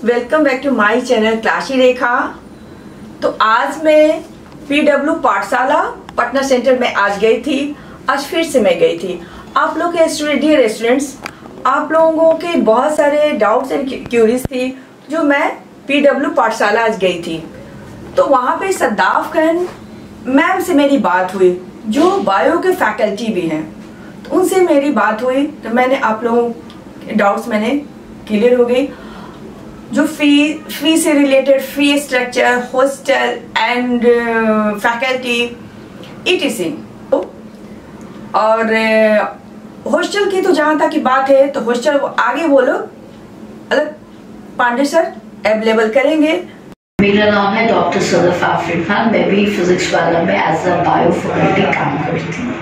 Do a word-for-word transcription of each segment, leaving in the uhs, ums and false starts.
Welcome back to my channel classy Rekha. तो आज मैं पीडब्ल्यू पाठशाला पटना सेंटर में आज गई थी। आज फिर से मैं गई थी। आप लोग के स्टूडेंट डियर स्टूडेंट्स, आप लोगों के बहुत सारे डाउट्स एंड क्यूरीज थी जो मैं पीडब्ल्यू पाठशाला आज गई थी। तो वहाँ पे सद्दाफ खान मैम से मेरी बात हुई जो बायो के फैकल्टी भी हैं। तो उनसे मेरी बात हुई तो मैंने आप लोगों के डाउट्स मैंने क्लियर हो गई। जो फी फी से related fee structure, hostel and faculty etc. और हॉस्टल की तो जहाँ तक की बात है तो हॉस्टल आगे वो लोग अलग पांडे सर अवेलेबल करेंगे। मेरा नाम है डॉक्टर सदफ आफरीन खान। मैं भी फिजिक्स वाला में एज अ बायो फैकल्टी काम करती हूँ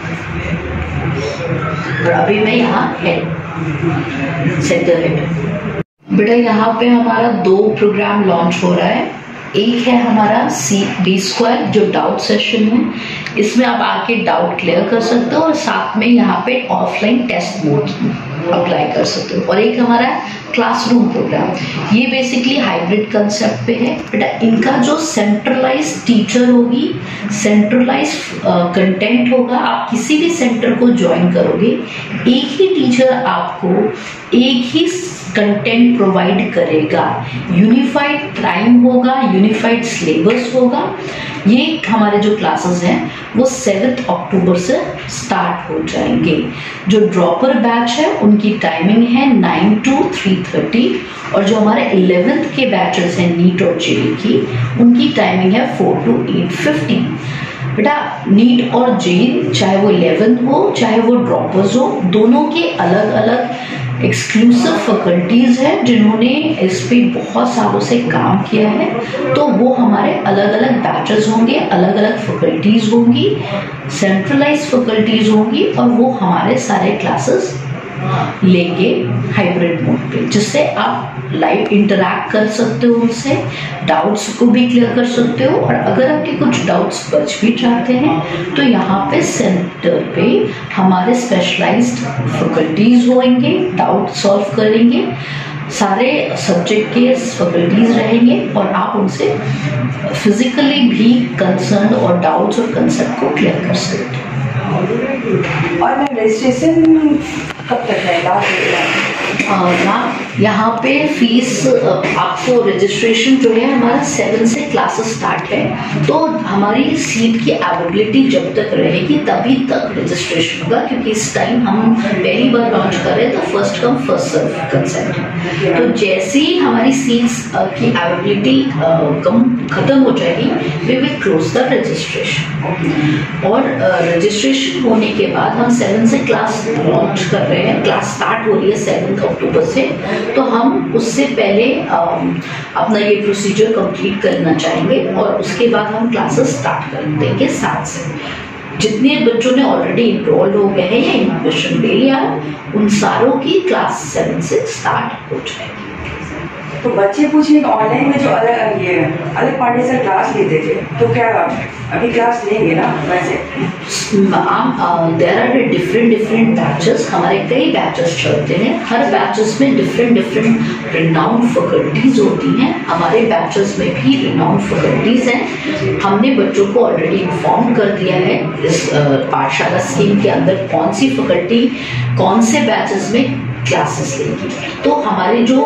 और अभी मैं यहाँ हेड सेंटर हेड। बेटा यहाँ पे हमारा दो प्रोग्राम लॉन्च हो रहा है। एक है हमारा सी डी स्क्वायर जो डाउट सेशन है, इसमें आप आके डाउट क्लियर कर सकते हो और साथ में यहाँ पे ऑफलाइन टेस्ट मोड अप्लाई कर सकते हो। और एक हमारा क्लासरूम प्रोग्राम, ये बेसिकली हाइब्रिड कंसेप्ट पे है। बेटा इनका जो सेंट्रलाइज टीचर होगी, सेंट्रलाइज कंटेंट होगा। आप किसी भी सेंटर को ज्वाइन करोगे, एक ही टीचर आपको एक ही कंटेंट प्रोवाइड करेगा। यूनिफाइड टाइम होगा, यूनिफाइड सिलेबस होगा। ये हमारे जो क्लासेस हैं वो सेवेंथ अक्टूबर से स्टार्ट हो जाएंगे। जो ड्रॉपर बैच है उनकी टाइमिंग है नाइन टू थ्री थर्टी और जो हमारे इलेवेंथ के बैचेस हैं नीट और जेई की, उनकी टाइमिंग है फोर टू एट फिफ्टी। बेटा नीट और जेई चाहे वो इलेवेंथ हो चाहे वो ड्रॉपर्स हो, दोनों के अलग अलग एक्सक्लूसिव फैकल्टीज हैं जिन्होंने इस पे बहुत सालों से काम किया है। तो वो हमारे अलग अलग बैचेस होंगे, अलग अलग फैकल्टीज होंगी, सेंट्रलाइज फैकल्टीज होंगी और वो हमारे सारे क्लासेस लेके हाइब्रिड मोड पे, जिससे आप लाइव इंटरैक्ट कर सकते हो, उनसे डाउट्स को भी क्लियर कर सकते हो। और अगर आपके कुछ डाउट्स बच भी जाते हैं तो यहाँ पे सेंटर पे हमारे स्पेशलाइज्ड फैकल्टीज होंगे, डाउट सॉल्व करेंगे। सारे सब्जेक्ट के फैकल्टीज रहेंगे और आप उनसे फिजिकली भी कंसर्न और डाउट्स और कंसेप्ट को क्लियर कर सकते हो। और मैं रजिस्ट्रेशन कब तक है? मैम यहाँ पे फीस आपको रजिस्ट्रेशन जो है हमारा सेवन से क्लासेस स्टार्ट है, तो हमारी सीट की अवेलेबिलिटी जब तक रहेगी तभी तक रजिस्ट्रेशन होगा, क्योंकि इस टाइम हम पहली बार लॉन्च कर रहे हैं तो first come first serve concept है। तो जैसे ही हमारी सीट्स की अवेलेबिलिटी कम खत्म हो जाएगी we will close the registration. और रजिस्ट्रेशन होने के बाद हम सेवन से क्लास लॉन्च कर रहे हैं, क्लास स्टार्ट हो रही है सेवन अक्टूबर से। तो हम उससे पहले अपना ये प्रोसीजर कंप्लीट करना चाहेंगे और उसके बाद हम क्लासेस स्टार्ट कर देंगे सात से। जितने बच्चों ने ऑलरेडी इनरोल्ड हो गए हैं या एडमिशन ले लिया उन सारों की क्लास सेवन से स्टार्ट हो जाएगी। तो बच्चे पूछे ऑनलाइन में जो अलग ये अलग पांडे सर क्लास लेते थे, तो क्या अभी क्लास लेंगे ना? वैसे ma'am there are different different batches, हमारे कई बैचेस चलते हैं। हर बैचेस में डिफरेंट डिफरेंट रिनाउंड फैकल्टीज होती हैं। हमारे बैचेस में भी रिनाउंड फैकल्टीज हैं। हमने बच्चों को ऑलरेडी इन्फॉर्म कर दिया है इस पाठशाला स्कीम के अंदर कौन सी फैकल्टी कौन से बैचेस में क्लासेस लेंगी। तो हमारे जो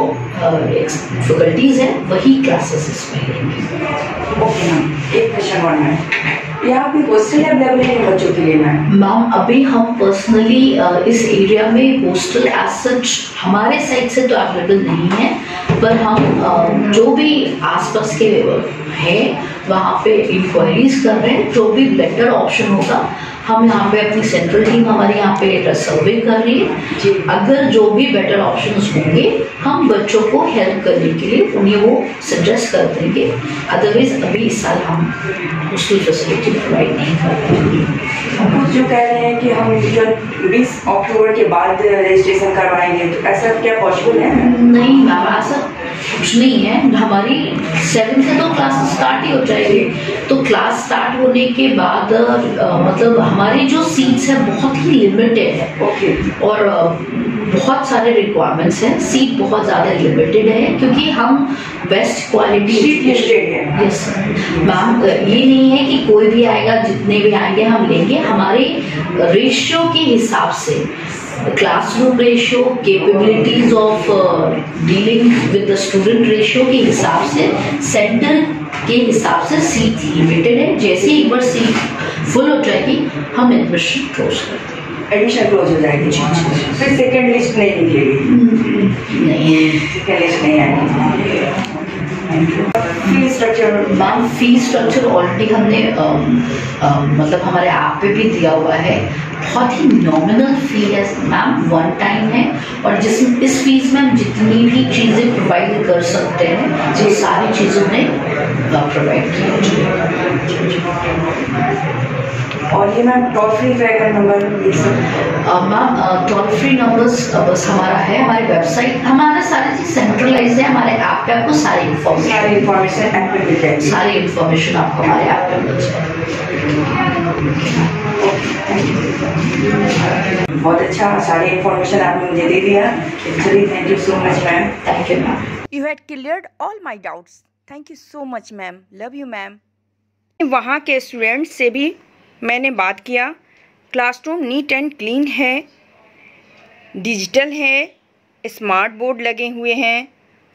फैकल्टीज हैं वही क्लासेस इसमें लेंगी। ओके मैम, एक क्वेश्चन और है, यहाँ पे हॉस्टल अवेलेबल है बच्चों के लिए? मैम मैम अभी हम पर्सनली इस एरिया में हॉस्टल एज सच हमारे साइड से तो अवेलेबल नहीं है, पर हम जो भी आसपास के हैं वहाँ पे इंक्वायरीज कर रहे हैं। जो भी बेटर ऑप्शन होगा हम यहाँ पे अपनी सेंट्रल टीम हमारे यहाँ पे सर्वे कर रही है। अगर जो भी बेटर ऑप्शंस होंगे हम बच्चों को हेल्प करने के लिए उन्हें वो सजेस्ट कर देंगे। अदरवाइज अभी इस साल हम उसकी फैसिलिटी प्रोवाइड नहीं कर रहे हैं। कुछ जो कह रहे हैं कि हम जो बीस अक्टूबर के बाद रजिस्ट्रेशन करवाएंगे, तो ऐसा क्या पॉसिबल है? नहीं मैम, ऐसा कुछ नहीं है। हमारी सेवन से तो क्लास स्टार्ट ही हो जाएगी। तो क्लास स्टार्ट होने के बाद आ, मतलब हमारी जो सीट्स है बहुत ही लिमिटेड है। ओके। और बहुत सारे रिक्वायरमेंट्स हैं, सीट बहुत ज़्यादा लिमिटेड है क्योंकि हम बेस्ट क्वालिटी। यस मैम, ये नहीं है कि कोई भी आएगा, जितने भी आएंगे हम लेंगे, हमारे रेशियो के हिसाब से, classroom ratio, capabilities of dealing with the student ratio के हिसाब से, सेंटर के हिसाब से सीट लिमिटेड है। जैसे एक बार सीट फुल हो जाएगी हम एडमिशन क्लोज कर देंगे। एडमिशन क्लोज हो जाएगी। फिर सेकंड लिस्ट नहीं निकलेगी? नहीं, सेकंड लिस्ट नहीं आएगी। Fee structure ma'am, fee structure already हमने आ, आ, मतलब हमारे ऐप पे भी दिया हुआ है। बहुत ही नॉमिनल फी है मैम, वन टाइम है, और जिसमें इस फीस में हम जितनी भी चीज़ें प्रोवाइड कर सकते हैं वो सारी चीज़ों में प्रोवाइड की और ये ma'am toll free tracker number ma'am, toll free numbers बस हमारा है, हमारी वेबसाइट, हमारा सारी चीज़ सेंट्रलाइज है। हमारे ऐप पे आपको सारी इन्फॉर्मेशन सारी इन्फॉर्मेशन ऐप पे मिल जाएगी। सारी इन्फॉर्मेशन आपको हमारे ऐप पे मिल जाएगी। बहुत अच्छा, सारी इन्फॉर्मेशन आपने मुझे दे दिया। Thank you so much ma'am. Thank you ma'am. You had cleared all my doubts. Thank you so much ma'am. Love you ma'am. वहाँ के स्टूडेंट्स से भी मैंने बात किया। क्लासरूम नीट एंड क्लीन है, डिजिटल है, स्मार्ट बोर्ड लगे हुए हैं,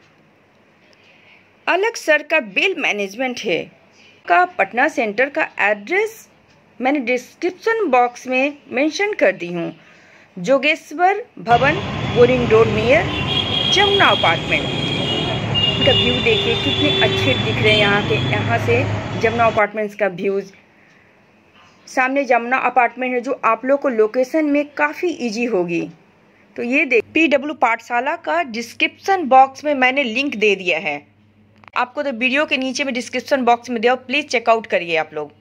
अलग सर का बिल मैनेजमेंट है। का पटना सेंटर का एड्रेस मैंने डिस्क्रिप्शन बॉक्स में मेंशन कर दी हूँ। Jogeshwar Bhavan, Boring Road near Jamuna apartment का व्यू देखिए कितने अच्छे दिख रहे हैं यहाँ के। यहाँ से जमुना अपार्टमेंट्स का व्यूज़, सामने जमुना अपार्टमेंट है जो आप लोग को लोकेशन में काफ़ी इजी होगी। तो ये देख, पी डब्ल्यू पाठशाला का डिस्क्रिप्शन बॉक्स में मैंने लिंक दे दिया है आपको, तो वीडियो के नीचे में डिस्क्रिप्शन बॉक्स में दिया, प्लीज़ चेकआउट करिए आप लोग।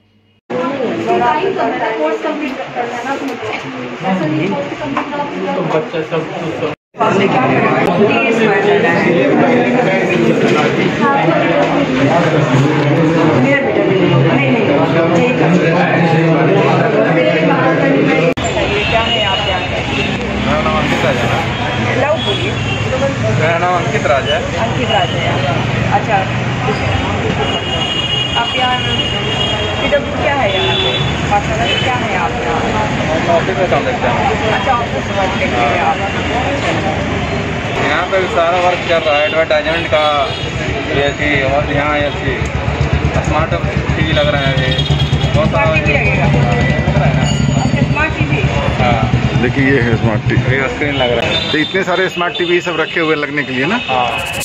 मेरा नाम अंकित राज है। अंकित राज है। अच्छा, आप यहाँ पी डब्ल्यू क्या है यहाँ पे पाठशाला में क्या है आप यहाँ? ऑफिस में काम करते हैं। अच्छा, ऑफिस वर्क करते हैं आप। यहाँ पे सारा वर्क चल रहा है, एडवर्टाइजमेंट का, ये थी, और यहाँ ये थी स्मार्ट टीवी लग रहा है। ये बहुत सारा टीवी लगेगा, स्मार्ट टीवी। हाँ, देखिए ये है स्मार्ट टीवी, स्क्रीन लग रहा है। तो इतने सारे स्मार्ट टीवी सब रखे हुए लगने के लिए ना। हाँ।